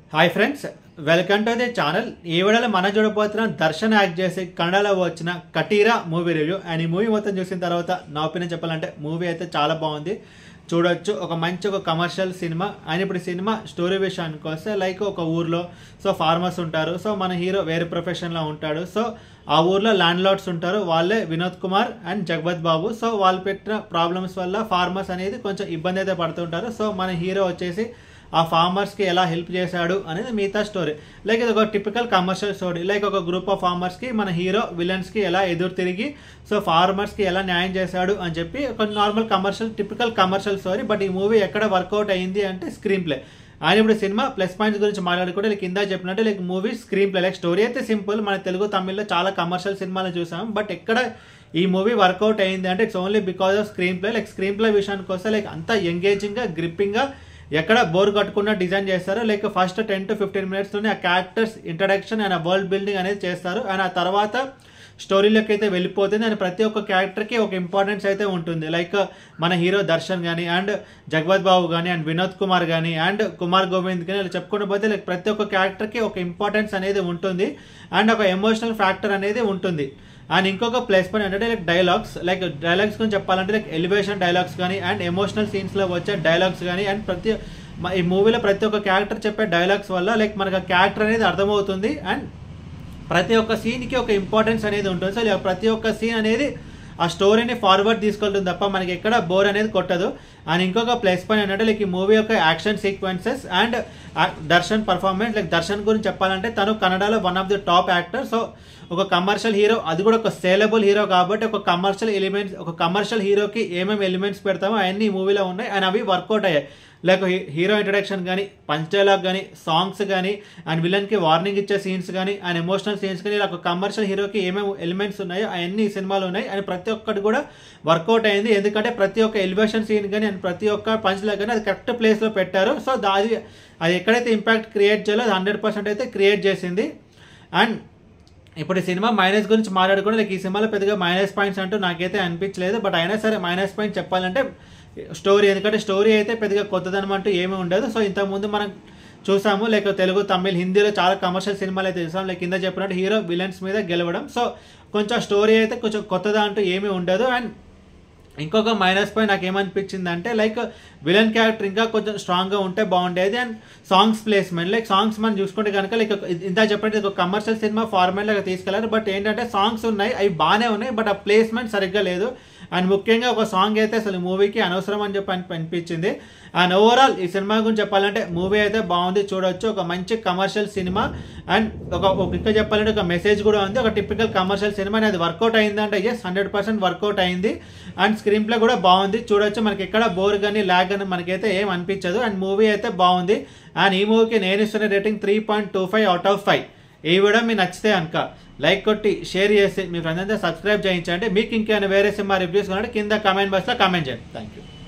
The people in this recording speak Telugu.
Hi friends, welcome to the channel. ఈ వీడియోలో మనం చూడబోతున్న దర్శన్ యాక్ట్ చేసి కన్నడలో వచ్చిన కటీరా మూవీ రివ్యూ. అండ్ ఈ మూవీ మొత్తం చూసిన తర్వాత నా ఒపీనియన్ చెప్పాలంటే మూవీ అయితే చాలా బాగుంది, చూడొచ్చు. ఒక మంచి కమర్షియల్ సినిమా. అండ్ ఇప్పుడు సినిమా స్టోరీ విషయానికి వస్తే లైక్ ఒక ఊర్లో ఫార్మర్స్ ఉంటారు. మన హీరో వేరే ప్రొఫెషన్లో ఉంటాడు. ఆ ఊర్లో ల్యాండ్ లార్డ్స్ ఉంటారు, వాళ్ళే వినోద్ కుమార్ అండ్ జగపత్ బాబు. వాళ్ళు పెట్టిన ప్రాబ్లమ్స్ వల్ల ఫార్మర్స్ అనేది కొంచెం ఇబ్బంది అయితే పడుతుంటారు. మన హీరో వచ్చేసి ఆ ఫార్మర్స్కి ఎలా హెల్ప్ చేశాడు అనేది మిగతా స్టోరీ. లైక్ ఇది ఒక టిపికల్ కమర్షియల్ స్టోరీ. లైక్ ఒక గ్రూప్ ఆఫ్ ఫార్మర్స్కి మన హీరో విలన్స్కి ఎలా ఎదురు తిరిగి ఫార్మర్స్కి ఎలా న్యాయం చేశాడు అని చెప్పి ఒక normal typical commercial story. But ఈ మూవీ ఎక్కడ వర్కౌట్ అయ్యింది అంటే స్క్రీన్ ప్లే. ఆయన ఇప్పుడు సినిమా ప్లస్ పాయింట్స్ గురించి మాట్లాడుకుంటే లైక్ కింద చెప్పినట్టు like movie screen play. Like story అయితే సింపుల్, మన తెలుగు తమిళ్లో చాలా కమర్షియల్ సినిమాలు చూసాం. బట్ ఎక్కడ ఈ మూవీ వర్కౌట్ అయ్యింది అంటే it's only because of screen play. Like screen play విషయానికి వస్తే లైక్ అంతా ఎంగేజింగ్గా గ్రిప్పింగ్గా ఎక్కడ బోర్ కట్టుకున్న డిజైన్ చేస్తారు. లైక్ ఫస్ట్ 10 to 15 minutes ఆ characters introduction and world building అనేది చేస్తారు. అండ్ ఆ తర్వాత స్టోరీలోకి అయితే వెళ్ళిపోతుంది. అండ్ ప్రతి ఒక్క క్యారెక్టర్కి ఒక ఇంపార్టెన్స్ అయితే ఉంటుంది. లైక్ మన హీరో దర్శన్ కానీ అండ్ జగపత్ బాబు కానీ అండ్ వినోద్ కుమార్ కానీ అండ్ కుమార్ గోవింద్ కానీ ఇలా చెప్పుకుంటూ పోతే లైక్ ప్రతి ఒక్క క్యారెక్టర్కి ఒక ఇంపార్టెన్స్ అనేది ఉంటుంది. అండ్ ఒక ఎమోషనల్ ఫ్యాక్టర్ అనేది ఉంటుంది. అండ్ ఇంకొక ప్లస్ పాయింట్ ఏంటంటే లైక్ డైలాగ్స్ గురించి చెప్పాలంటే లైక్ ఎలివేషన్ డైలాగ్స్ కానీ అండ్ ఎమోషనల్ సీన్స్లో వచ్చే డైలాగ్స్ కానీ అండ్ ఈ మూవీలో ప్రతి ఒక్క క్యారెక్టర్ చెప్పే డైలాగ్స్ వల్ల లైక్ మనకు ఆ క్యారెక్టర్ అనేది అర్థమవుతుంది. అండ్ ప్రతి ఒక్క సీన్కి ఒక ఇంపార్టెన్స్ అనేది ఉంటుంది. ప్రతి ఒక్క సీన్ అనేది ఆ స్టోరీని ఫార్వర్డ్ తీసుకెళ్తుంది తప్ప మనకి ఎక్కడ బోర్ అనేది కొట్టదు. అండ్ ఇంకొక ప్లస్ పాయింట్ ఏంటంటే లైక్ ఈ మూవీ యొక్క action sequences and Darshan performance. Like Darshan గురించి చెప్పాలంటే తను కన్నడలో one of the top actor. ఒక కమర్షియల్ హీరో, అది కూడా ఒక సేలబుల్ హీరో కాబట్టి ఒక కమర్షియల్ హీరోకి ఏమేమి ఎలిమెంట్స్ పెడతామో అవన్నీ ఈ మూవీలో ఉన్నాయి. అండ్ అవి వర్కౌట్ అయ్యాయి. లైక్ హీరో ఇంట్రడక్షన్ కానీ, పంచ్ డైలాగ్ కానీ, సాంగ్స్ కానీ అండ్ విలన్కి వార్నింగ్ ఇచ్చే సీన్స్ కానీ అండ్ ఎమోషనల్ సీన్స్ కానీ ఇలా ఒక కమర్షియల్ హీరోకి ఏమేమి ఎలిమెంట్స్ ఉన్నాయో అవన్నీ ఈ సినిమాలో ఉన్నాయి. అండ్ ప్రతి ఒక్కటి కూడా వర్కౌట్ అయింది. ఎందుకంటే ప్రతి ఒక్క ఎలివేషన్ సీన్ కానీ అండ్ ప్రతి ఒక్క పంచ్ డైలాగ్ కానీ అది కరెక్ట్ ప్లేస్లో పెట్టారు. అది ఎక్కడైతే ఇంపాక్ట్ క్రియేట్ చేయాలో అది 100% అయితే క్రియేట్ చేసింది. అండ్ ఇప్పుడు ఈ సినిమా మైనస్ గురించి మాట్లాడుకుంటే లైక్ ఈ సినిమాలో పెద్దగా మైనస్ పాయింట్స్ అంటూ నాకైతే అనిపించలేదు. బట్ అయినా సరే మైనస్ పాయింట్ చెప్పాలంటే స్టోరీ, ఎందుకంటే స్టోరీ అయితే పెద్దగా కొత్తదనం అంటూ ఏమీ ఉండదు. ఇంతకుముందు మనం చూసాము లైక్ తెలుగు, తమిళ్, హిందీలో చాలా కమర్షియల్ సినిమాలు అయితే చూసాం. లైక్ కింద చెప్పినట్టు హీరో విలన్స్ మీద గెలవడం. కొంచెం స్టోరీ అయితే కొంచెం కొత్తదా అంటూ ఏమీ ఉండదు. అండ్ ఇంకొక మైనస్ పాయింట్ నాకు ఏమనిపించింది అంటే లైక్ విలన్ క్యారెక్టర్ ఇంకా కొంచెం స్ట్రాంగ్గా ఉంటే బాగుండేది. And songs placement, like songs మనం చూసుకుంటే కనుక లైక్ ఇంత చెప్పండి ఒక కమర్షియల్ సినిమా ఫార్మాట్లో తీసుకెళ్లారు. బట్ ఏంటంటే సాంగ్స్ ఉన్నాయి, అవి బాగానే ఉన్నాయి. బట్ ఆ ప్లేస్మెంట్ సరిగ్గా లేదు. అండ్ ముఖ్యంగా ఒక సాంగ్ అయితే అసలు మూవీకి అనవసరం అని చెప్పి అనిపించింది. అండ్ ఓవరాల్ ఈ సినిమా గురించి చెప్పాలంటే మూవీ అయితే బాగుంది, చూడొచ్చు. ఒక మంచి కమర్షియల్ సినిమా. అండ్ ఇంకా చెప్పాలంటే ఒక మెసేజ్ కూడా ఉంది. ఒక టిపికల్ కమర్షియల్ సినిమా అనేది వర్కౌట్ అయిందంటే ఎస్ 100% వర్కౌట్ అయింది. అండ్ స్క్రీన్ ప్లే కూడా బాగుంది, చూడొచ్చు. మనకి ఎక్కడ బోర్ కానీ ల్యాగ్ కానీ మనకైతే ఏం అనిపించదు. అండ్ మూవీ అయితే బాగుంది. అండ్ ఈ మూవీకి నేను ఇస్తున్న రేటింగ్ 3.25 out of 5. ఈ వీడియో మీకు నచ్చితే కనుక లైక్ కొట్టి షేర్ చేసి మీ ఫ్రెండ్స్ అంతా సబ్స్క్రైబ్ చేయించండి. మీకు ఇంకేమైనా వేరే సినిమా రివ్యూస్ కావాలంటే కింద కామెంట్ బాక్స్లో కామెంట్ చేయండి. Thank you.